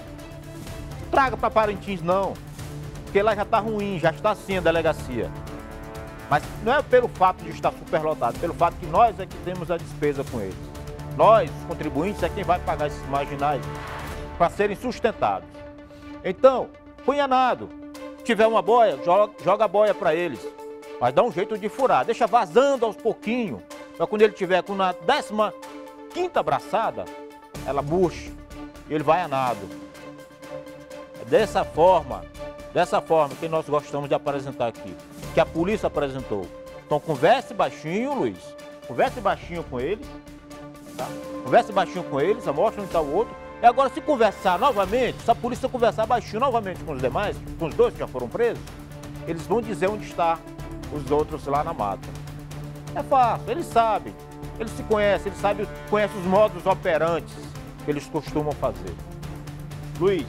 Traga para Parintins não, porque lá já está ruim, já está assim a delegacia. Mas não é pelo fato de estar superlotado, pelo fato que nós é que temos a despesa com eles. Nós, os contribuintes, é quem vai pagar esses marginais para serem sustentados. Então, põe a nado. Se tiver uma boia, joga a boia para eles. Mas dá um jeito de furar, deixa vazando aos pouquinhos. Para quando ele tiver com na 15ª braçada, ela murcha e ele vai a nado. É dessa forma que nós gostamos de apresentar aqui, que a polícia apresentou. Então converse baixinho, Luiz, converse baixinho com eles, tá? Converse baixinho com eles, mostra onde está o outro. E agora se conversar novamente, se a polícia conversar baixinho novamente com os demais, com os dois que já foram presos, eles vão dizer onde está os outros lá na mata. É fácil, eles sabem, eles se conhecem, eles conhecem os modos operantes que eles costumam fazer. Luiz,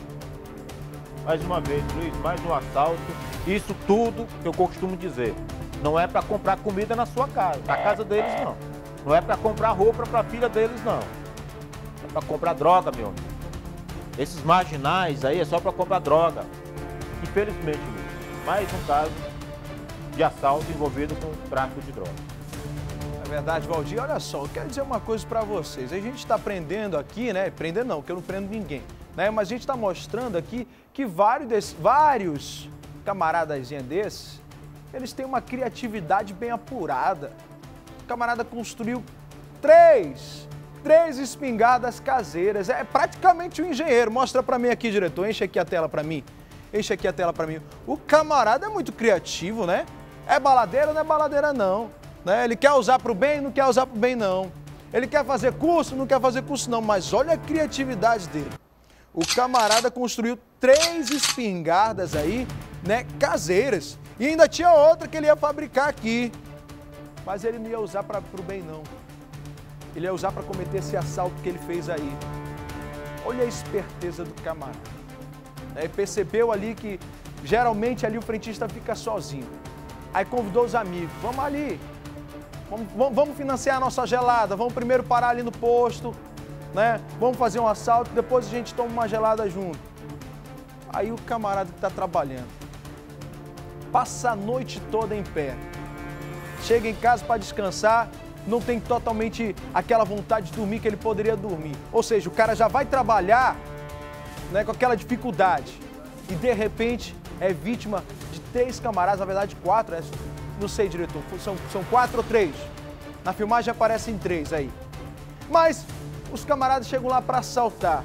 mais uma vez, Luiz, mais um assalto. Isso tudo que eu costumo dizer, não é para comprar comida na sua casa, na casa deles não. Não é para comprar roupa para a filha deles não. É para comprar droga, meu amigo. Esses marginais aí é só para comprar droga. Infelizmente, Luiz, mais um caso de assalto envolvido com tráfico de droga. É verdade, Valdir. Olha só, eu quero dizer uma coisa para vocês. A gente está aprendendo aqui, né? Prendendo não, porque eu não prendo ninguém, né? Mas a gente está mostrando aqui que vários camaradazinhos desses, eles têm uma criatividade bem apurada. O camarada construiu três espingardas caseiras. É praticamente um engenheiro. Mostra para mim aqui, diretor. Enche aqui a tela para mim. Enche aqui a tela para mim. O camarada é muito criativo, né? É baladeira, não é baladeira não, né? Ele quer usar para o bem, não quer usar para o bem não. Ele quer fazer curso, não quer fazer curso não, mas olha a criatividade dele. O camarada construiu 3 espingardas aí, né, caseiras. E ainda tinha outra que ele ia fabricar aqui. Mas ele não ia usar para o bem não. Ele ia usar para cometer esse assalto que ele fez aí. Olha a esperteza do camarada. Ele percebeu ali que geralmente ali o frentista fica sozinho. Aí convidou os amigos, vamos ali, vamos financiar a nossa gelada, vamos primeiro parar ali no posto, né? Vamos fazer um assalto, depois a gente toma uma gelada junto. Aí o camarada que está trabalhando, passa a noite toda em pé, chega em casa para descansar, não tem totalmente aquela vontade de dormir que ele poderia dormir. Ou seja, o cara já vai trabalhar, né, com aquela dificuldade e de repente é vítima de 3 camaradas, na verdade 4, não sei, diretor, são 4 ou 3. Na filmagem aparecem 3 aí. Mas os camaradas chegam lá para assaltar.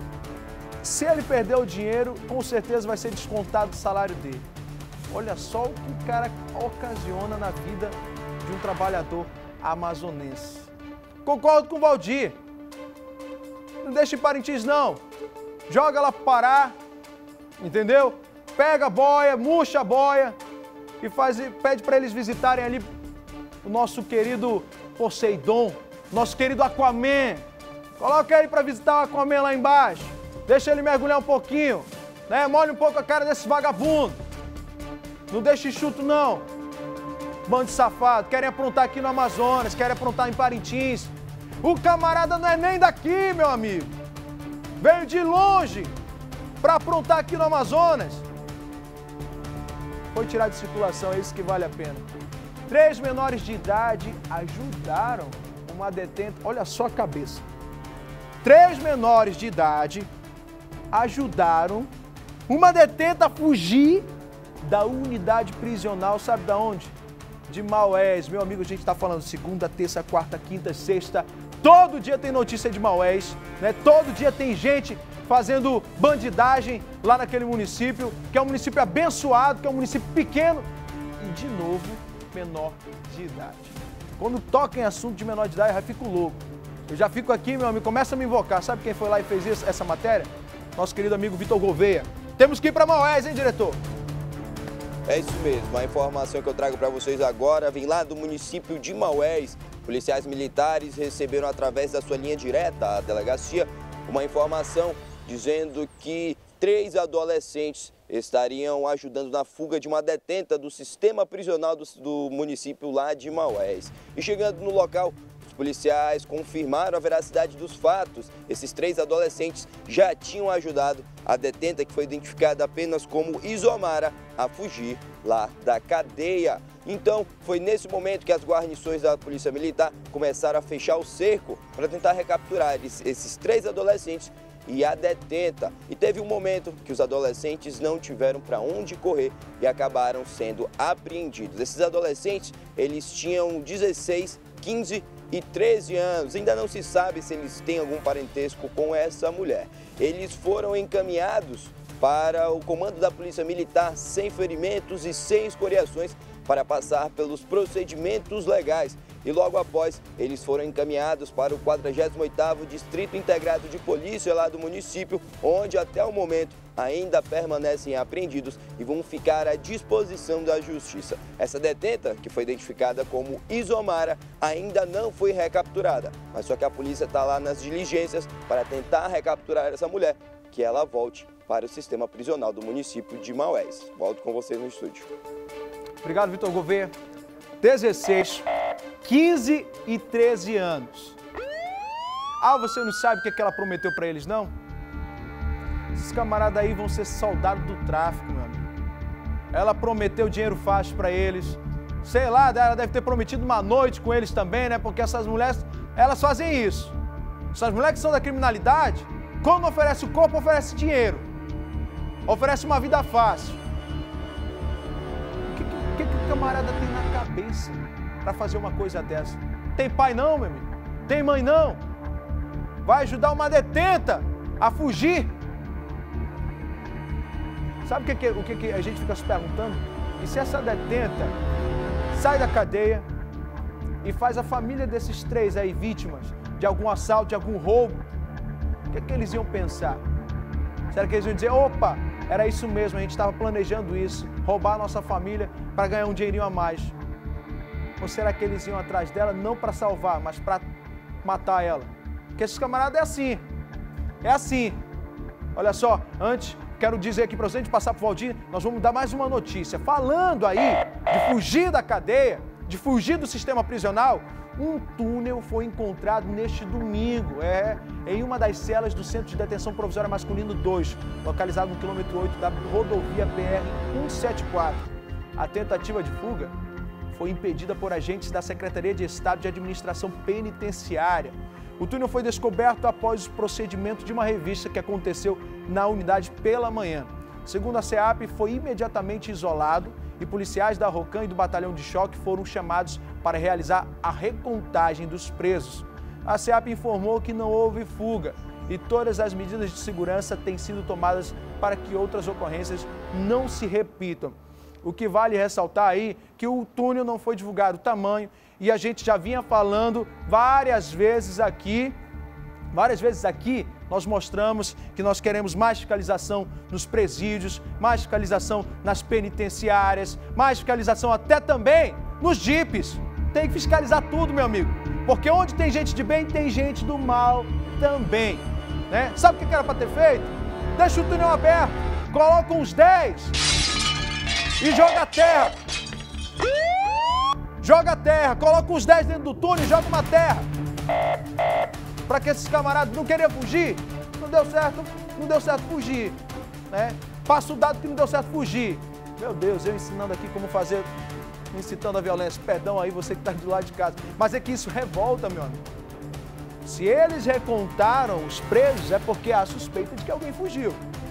Se ele perder o dinheiro, com certeza vai ser descontado do salário dele. Olha só o que o cara ocasiona na vida de um trabalhador amazonense. Concordo com o Valdir. Não deixa em Parintins não. Joga lá para Pará, entendeu? Pega a boia, murcha a boia e pede para eles visitarem ali o nosso querido Poseidon, nosso querido Aquaman. Coloca ele para visitar o Aquaman lá embaixo. Deixa ele mergulhar um pouquinho, né? Molha um pouco a cara desse vagabundo. Não deixa enxuto não. Bando de safado, querem aprontar aqui no Amazonas, querem aprontar em Parintins. O camarada não é nem daqui, meu amigo. Veio de longe para aprontar aqui no Amazonas. Foi tirado de circulação, é isso que vale a pena. 3 menores de idade ajudaram uma detenta. Olha só a cabeça. 3 menores de idade ajudaram uma detenta a fugir da unidade prisional, sabe da onde? De Maués. Meu amigo, a gente está falando segunda, terça, quarta, quinta, sexta. Todo dia tem notícia de Maués, né? Todo dia tem gente fazendo bandidagem lá naquele município, que é um município abençoado, que é um município pequeno e, de novo, menor de idade. Quando toca em assunto de menor de idade, eu já fico louco. Eu já fico aqui, meu amigo, começa a me invocar. Sabe quem foi lá e fez essa matéria? Nosso querido amigo Vitor Gouveia. Temos que ir para Maués, hein, diretor? É isso mesmo, a informação que eu trago para vocês agora vem lá do município de Maués. Policiais militares receberam através da sua linha direta à delegacia uma informação dizendo que 3 adolescentes estariam ajudando na fuga de uma detenta do sistema prisional do município lá de Maués. E chegando no local, os policiais confirmaram a veracidade dos fatos. Esses 3 adolescentes já tinham ajudado a detenta, que foi identificada apenas como Isomara, a fugir lá da cadeia. Então, foi nesse momento que as guarnições da Polícia Militar começaram a fechar o cerco para tentar recapturar esses 3 adolescentes e a detenta. E teve um momento que os adolescentes não tiveram para onde correr e acabaram sendo apreendidos. Esses adolescentes, eles tinham 16, 15 e 13 anos. Ainda não se sabe se eles têm algum parentesco com essa mulher. Eles foram encaminhados para o comando da Polícia Militar sem ferimentos e sem escoriações para passar pelos procedimentos legais. E logo após, eles foram encaminhados para o 48º Distrito Integrado de Polícia lá do município, onde até o momento ainda permanecem apreendidos e vão ficar à disposição da Justiça. Essa detenta, que foi identificada como Isomara, ainda não foi recapturada, mas só que a polícia está lá nas diligências para tentar recapturar essa mulher, que ela volte para o sistema prisional do município de Maués. Volto com vocês no estúdio. Obrigado, Vitor Gouveia. 16, 15 e 13 anos. Ah, você não sabe o que ela prometeu para eles, não? Esses camaradas aí vão ser soldados do tráfico, meu amigo. Ela prometeu dinheiro fácil para eles. Sei lá, ela deve ter prometido uma noite com eles também, né? Porque essas mulheres, elas fazem isso. Essas mulheres que são da criminalidade, quando oferece o corpo, oferece dinheiro. Oferece uma vida fácil. O que o camarada tem na cabeça para fazer uma coisa dessa? Tem pai não, meu amigo? Tem mãe não? Vai ajudar uma detenta a fugir? Sabe o que a gente fica se perguntando? E se essa detenta sai da cadeia e faz a família desses 3 aí vítimas de algum assalto, de algum roubo, o que eles iam pensar? Será que eles iam dizer, opa, era isso mesmo, a gente estava planejando isso, roubar a nossa família para ganhar um dinheirinho a mais? Ou será que eles iam atrás dela não para salvar, mas para matar ela? Porque esses camaradas é assim. Olha só, antes, quero dizer aqui para você, antes de passar para o Valdir, nós vamos dar mais uma notícia. Falando aí de fugir da cadeia, de fugir do sistema prisional, um túnel foi encontrado neste domingo, em uma das celas do Centro de Detenção Provisória Masculino 2, localizado no quilômetro 8 da rodovia BR-174. A tentativa de fuga foi impedida por agentes da Secretaria de Estado de Administração Penitenciária. O túnel foi descoberto após o procedimento de uma revista que aconteceu na unidade pela manhã. Segundo a SEAP, foi imediatamente isolado e policiais da ROCAM e do Batalhão de Choque foram chamados para realizar a recontagem dos presos. A SEAP informou que não houve fuga e todas as medidas de segurança têm sido tomadas para que outras ocorrências não se repitam. O que vale ressaltar aí que o túnel não foi divulgado o tamanho e a gente já vinha falando várias vezes aqui nós mostramos que nós queremos mais fiscalização nos presídios, mais fiscalização nas penitenciárias, mais fiscalização até também nos jipes. Tem que fiscalizar tudo, meu amigo, porque onde tem gente de bem, tem gente do mal também, né? Sabe o que era para ter feito? Deixa o túnel aberto, coloca uns 10 e joga a terra. Joga a terra, coloca uns 10 dentro do túnel e joga uma terra. Para que esses camaradas não queriam fugir, não deu certo fugir, né? Passa o dado que não deu certo fugir. Meu Deus, eu ensinando aqui como fazer, incitando a violência. Perdão aí você que está do lado de casa. Mas é que isso revolta, meu amigo. Se eles recontaram os presos, é porque há suspeita de que alguém fugiu.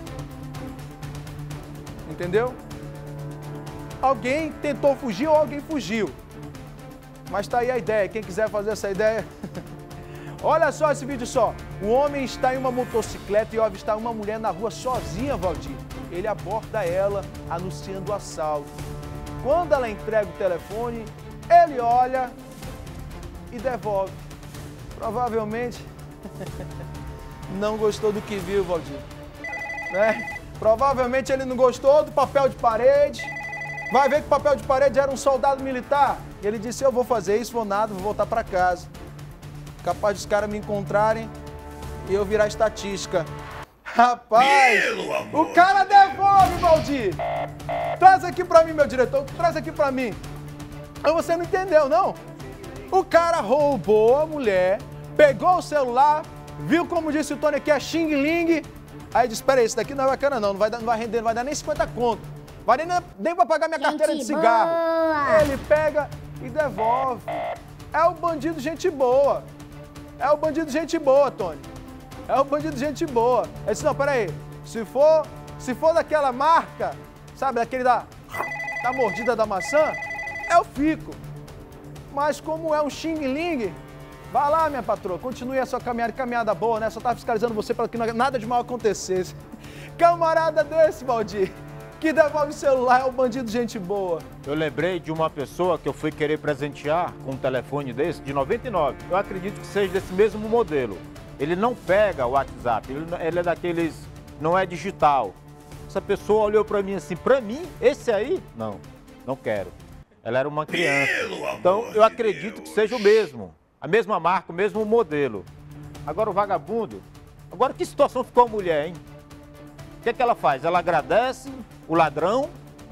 Entendeu? Alguém tentou fugir ou alguém fugiu. Mas está aí a ideia. Quem quiser fazer essa ideia... Olha só esse vídeo só. Um homem está em uma motocicleta e avista uma mulher na rua sozinha, Valdir. Ele aborda ela, anunciando o assalto. Quando ela entrega o telefone, ele olha e devolve. Provavelmente não gostou do que viu, Valdir. Né? Provavelmente ele não gostou do papel de parede. Vai ver que o papel de parede era um soldado militar. E ele disse, eu vou fazer isso, vou nada, vou voltar para casa. Capaz dos caras me encontrarem e eu virar estatística. Rapaz, o cara devolve, Valdir. Traz aqui pra mim, meu diretor, traz aqui pra mim. Mas você não entendeu, não? O cara roubou a mulher, pegou o celular, viu como disse o Tony aqui, é xing-ling. Aí disse, espera aí, isso daqui não é bacana não, não vai render, não vai dar nem 50 conto. Vai nem pra pagar minha carteira de cigarro. Boa. Ele pega e devolve. É o bandido gente boa. É o bandido gente boa, Tony. É um bandido gente boa. Ele disse, não, peraí, se for daquela marca, sabe, daquele da mordida da maçã, eu fico. Mas como é um xing-ling, vai lá, minha patroa, continue a sua caminhada boa, né? Só tá fiscalizando você para que nada de mal acontecesse. Camarada desse, Valdir, que devolve o celular, é um bandido gente boa. Eu lembrei de uma pessoa que eu fui querer presentear com um telefone desse, de 99. Eu acredito que seja desse mesmo modelo. Ele não pega o WhatsApp, ele é daqueles, não é digital. Essa pessoa olhou para mim assim, para mim, esse aí? Não quero. Ela era uma criança. Então, eu acredito que seja o mesmo. A mesma marca, o mesmo modelo. Agora o vagabundo, agora que situação ficou a mulher, hein? O que ela faz? Ela agradece o ladrão,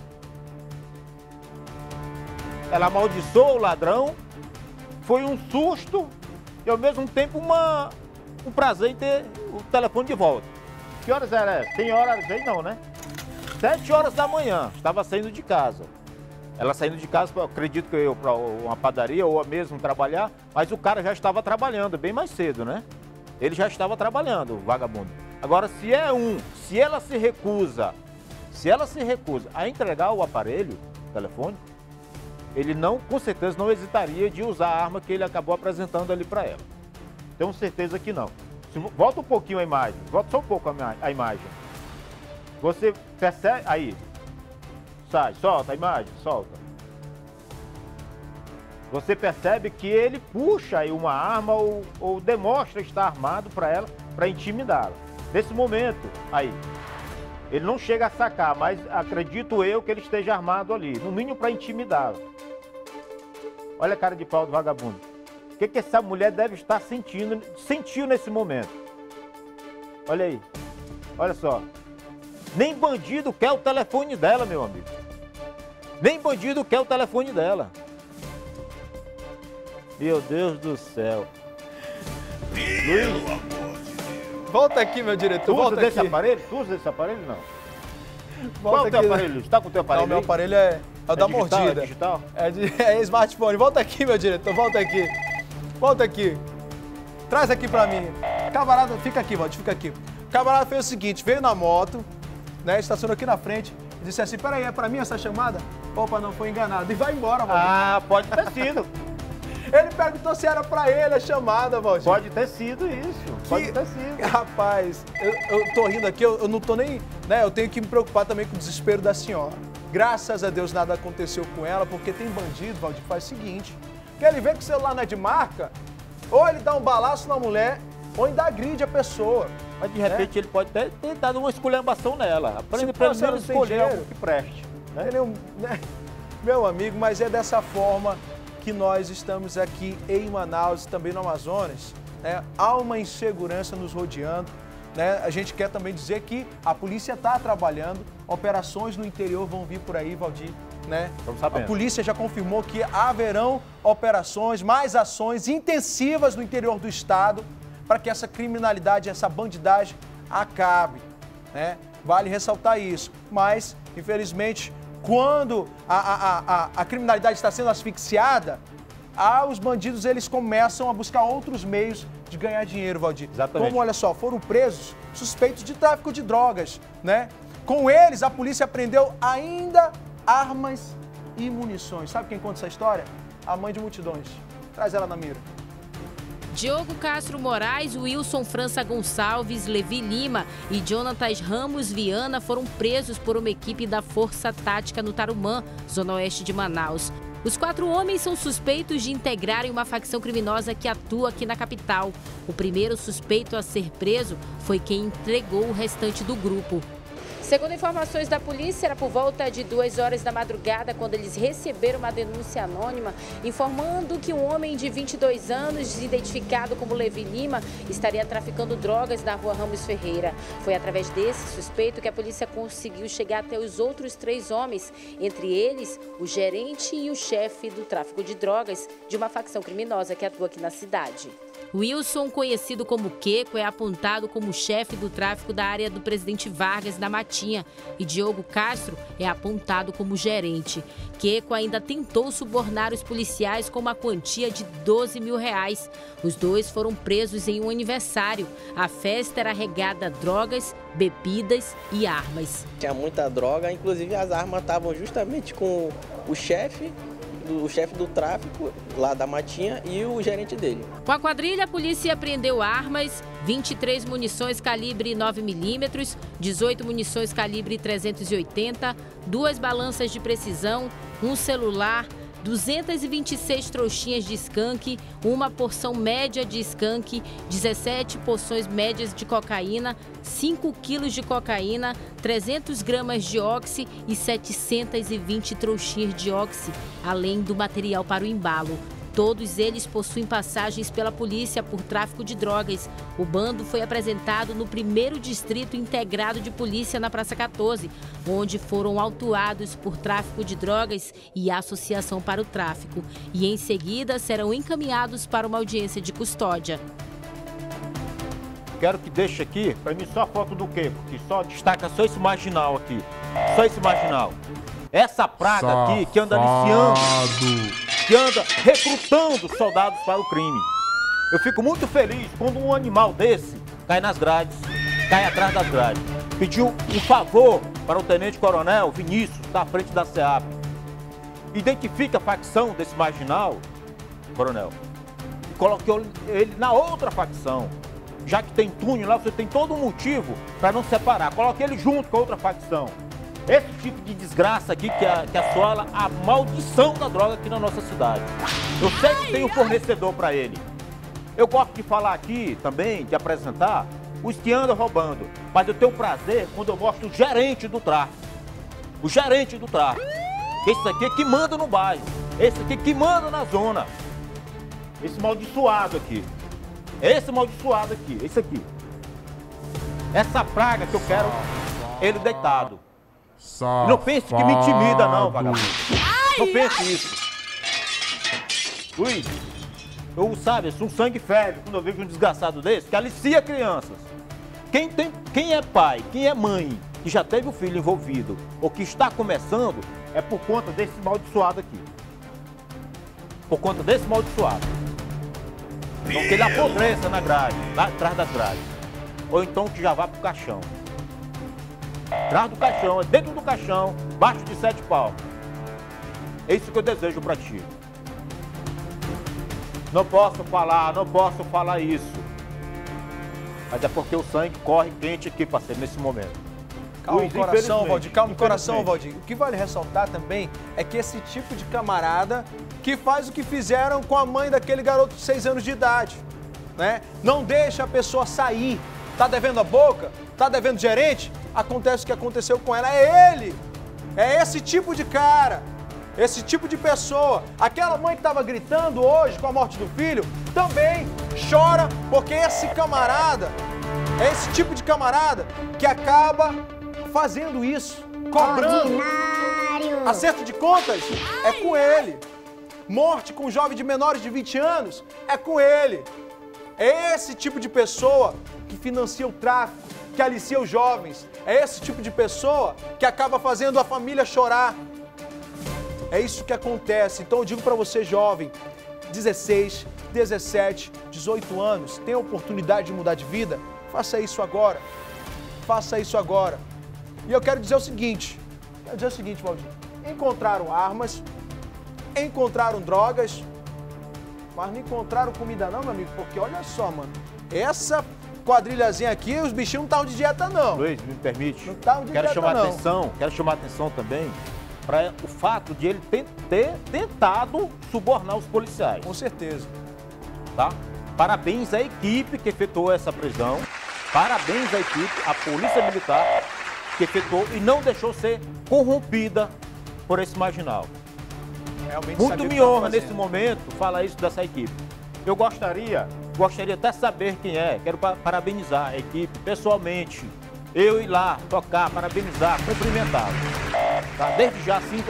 ela amaldiçoa o ladrão, foi um susto e ao mesmo tempo um prazer em ter o telefone de volta. Que horas era essa? Tem hora aí não, né? 7 horas da manhã, estava saindo de casa. Ela saindo de casa, acredito que eu ia para uma padaria ou mesmo trabalhar, mas o cara já estava trabalhando bem mais cedo, né? Ele já estava trabalhando, o vagabundo. Agora, se ela se recusa a entregar o aparelho telefônico, ele com certeza não hesitaria de usar a arma que ele acabou apresentando ali para ela. Tenho certeza que não. Volta um pouquinho a imagem, volta só um pouco a imagem. Você percebe, aí, sai, solta a imagem, solta. Você percebe que ele puxa aí uma arma ou demonstra estar armado para ela, para intimidá-la. Nesse momento, aí, ele não chega a sacar, mas acredito eu que ele esteja armado ali, no mínimo para intimidá-la. Olha a cara de pau do vagabundo. O que essa mulher deve estar sentiu nesse momento? Olha aí, olha só. Nem bandido quer o telefone dela, meu amigo. Nem bandido quer o telefone dela. Meu Deus do céu. Luiz, volta aqui, meu diretor. Tu volta usa desse aqui. aparelho? Tu usa desse aparelho? Não. Volta Qual é o teu aqui, aparelho, Luiz? Tá com o teu aparelho? Não, meu aí? aparelho é o da digital, mordida. É digital? É smartphone. Volta aqui, meu diretor. Volta aqui. Volta aqui. Traz aqui pra mim. Camarada, fica aqui, Valdir, fica aqui. O camarada fez o seguinte, veio na moto, né, estacionou aqui na frente e disse assim, peraí, é pra mim essa chamada? Opa, não, foi enganado. E vai embora, Valdir. Ah, pode ter sido. Ele perguntou se era pra ele a chamada, Valdir. Pode ter sido isso, pode ter sido. Rapaz, eu tô rindo aqui, eu não tô nem... né, eu tenho que me preocupar também com o desespero da senhora. Graças a Deus nada aconteceu com ela, porque tem bandido, Valdir, que faz o seguinte, que ele vê que o celular não é de marca, ou ele dá um balaço na mulher, ou ainda agride a pessoa. Mas de repente ele pode ter dado uma esculhambação nela. Aprende para ele mesmo escolher algo que preste. Né? Meu amigo, mas é dessa forma que nós estamos aqui em Manaus e também no Amazonas. Né? Há uma insegurança nos rodeando. Né? A gente quer também dizer que a polícia está trabalhando, operações no interior vão vir por aí, Valdir. Né? A polícia já confirmou que haverão operações, mais ações intensivas no interior do estado para que essa criminalidade, essa bandidagem acabe. Né? Vale ressaltar isso. Mas, infelizmente, quando a criminalidade está sendo asfixiada, os bandidos eles começam a buscar outros meios de ganhar dinheiro, Valdir. Exatamente. Como, olha só, foram presos suspeitos de tráfico de drogas, né? Com eles, a polícia apreendeu ainda armas e munições. Sabe quem conta essa história? A mãe de multidões. Traz ela na mira. Diogo Castro Moraes, Wilson França Gonçalves, Levi Lima e Jonatas Ramos Viana foram presos por uma equipe da Força Tática no Tarumã, zona oeste de Manaus. Os 4 homens são suspeitos de integrarem uma facção criminosa que atua aqui na capital. O primeiro suspeito a ser preso foi quem entregou o restante do grupo. Segundo informações da polícia, era por volta de 2 horas da madrugada quando eles receberam uma denúncia anônima informando que um homem de 22 anos, identificado como Levi Lima, estaria traficando drogas na rua Ramos Ferreira. Foi através desse suspeito que a polícia conseguiu chegar até os outros 3 homens, entre eles o gerente e o chefe do tráfico de drogas de uma facção criminosa que atua aqui na cidade. Wilson, conhecido como Queco, é apontado como chefe do tráfico da área do Presidente Vargas, na Matinha, e Diogo Castro é apontado como gerente. Queco ainda tentou subornar os policiais com uma quantia de R$12 mil. Os dois foram presos em um aniversário. A festa era regada a drogas, bebidas e armas. Tinha muita droga, inclusive as armas estavam justamente com o chefe do tráfico lá da Matinha e o gerente dele. Com a quadrilha, a polícia apreendeu armas, 23 munições calibre 9mm, 18 munições calibre 380, 2 balanças de precisão, um celular, 226 trouxinhas de skunk, uma porção média de skunk, 17 porções médias de cocaína, 5 quilos de cocaína, 300 gramas de oxi e 720 trouxinhas de oxi, além do material para o embalo. Todos eles possuem passagens pela polícia por tráfico de drogas. O bando foi apresentado no 1º Distrito Integrado de Polícia na Praça 14, onde foram autuados por tráfico de drogas e associação para o tráfico. E em seguida serão encaminhados para uma audiência de custódia. Quero que deixe aqui, para mim, só a foto do Queco, que só destaca só esse marginal aqui. Só esse marginal. Essa praga aqui que anda aliciando, que anda recrutando soldados para o crime. Eu fico muito feliz quando um animal desse cai nas grades, cai atrás das grades. Pediu um favor para o tenente-coronel Vinícius, da frente da SEAP. Identifica a facção desse marginal, coronel, e coloquei ele na outra facção. Já que tem túnel lá, você tem todo um motivo para não separar. Coloque ele junto com a outra facção. Esse tipo de desgraça aqui que assola a maldição da droga aqui na nossa cidade. Eu sei que tem um fornecedor para ele. Eu gosto de falar aqui também, de apresentar os que andam roubando. Mas eu tenho prazer quando eu mostro o gerente do tráfico. O gerente do tráfico. Esse aqui é que manda no bairro. Esse aqui é que manda na zona. Esse maldiçoado aqui. Esse maldiçoado aqui. Esse aqui. Essa praga que eu quero ele deitado. E não pense que me intimida não, vagabundo. Não pense isso. Luiz, eu sou um sangue férreo quando eu vejo um desgraçado desse que alicia crianças. Quem é pai, quem é mãe, que já teve o filho envolvido ou que está começando, é por conta desse maldiçoado aqui. Por conta desse maldiçoado. Então que ele apodreça na grade, lá atrás das grades. Ou então que já vá pro caixão. Atrás do caixão, dentro do caixão, baixo de 7 palmos. É isso que eu desejo pra ti. Não posso falar isso. Mas é porque o sangue corre quente aqui, parceiro, nesse momento. Calma o coração, Valdir, calma o coração, Valdir. O que vale ressaltar também é que esse tipo de camarada que faz o que fizeram com a mãe daquele garoto de 6 anos de idade, né? Não deixa a pessoa sair. Tá devendo a boca? Tá devendo gerente? Acontece o que aconteceu com ela. É ele! É esse tipo de cara, esse tipo de pessoa. Aquela mãe que estava gritando hoje com a morte do filho também chora porque esse camarada, é esse tipo de camarada que acaba fazendo isso, cobrando. Ordinário. Acerto de contas é com ele. Morte com um jovem de menores de 20 anos é com ele. É esse tipo de pessoa que financia o tráfico, que alicia os jovens. É esse tipo de pessoa que acaba fazendo a família chorar. É isso que acontece. Então eu digo para você, jovem, 16, 17, 18 anos, tem a oportunidade de mudar de vida? Faça isso agora. Faça isso agora. E eu quero dizer o seguinte, Valdir. Encontraram armas, encontraram drogas, mas não encontraram comida não, meu amigo, porque olha só, mano, essa quadrilhazinha aqui, os bichinhos não estavam de dieta não. Luiz, me permite? Não estavam de dieta não. Quero chamar a atenção também para o fato de ele ter tentado subornar os policiais. Com certeza. Tá? Parabéns à equipe que efetuou essa prisão, parabéns à equipe, à Polícia Militar, que efetuou e não deixou ser corrompida por esse marginal. Realmente muito me honra nesse momento falar isso dessa equipe. Eu gostaria até saber quem é, quero parabenizar a equipe pessoalmente. Eu ir lá, tocar, parabenizar, cumprimentá-lo. Tá? Desde já sinta-se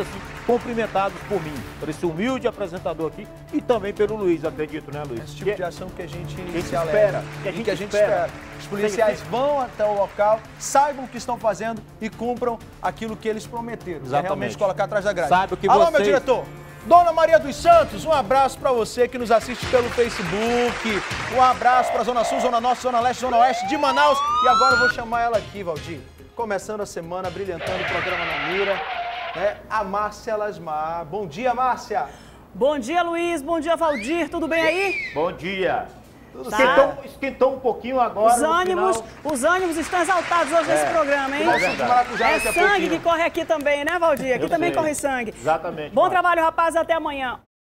cumprimentados por mim, por esse humilde apresentador aqui e também pelo Luiz, acredito, né, Luiz? Esse tipo de ação que a gente se espera, alerta, que a gente espera. Os policiais vão até o local, saibam o que estão fazendo e cumpram aquilo que eles prometeram. Exatamente. É realmente colocar atrás da grade. Sabe o que Alô, vocês... meu diretor! Dona Maria dos Santos, um abraço para você que nos assiste pelo Facebook. Um abraço para a Zona Sul, Zona Norte, Zona Leste, Zona Oeste de Manaus. E agora eu vou chamar ela aqui, Valdir. Começando a semana, brilhantando o programa na mira, né? A Márcia Lasmar. Bom dia, Márcia. Bom dia, Luiz. Bom dia, Valdir. Tudo bem aí? Bom dia. Tá. Esquentou um pouquinho agora. Os ânimos estão exaltados hoje nesse programa, hein? É sangue que corre aqui também, né, Valdir? Aqui também corre sangue. Exatamente. Bom trabalho, rapaz. Até amanhã.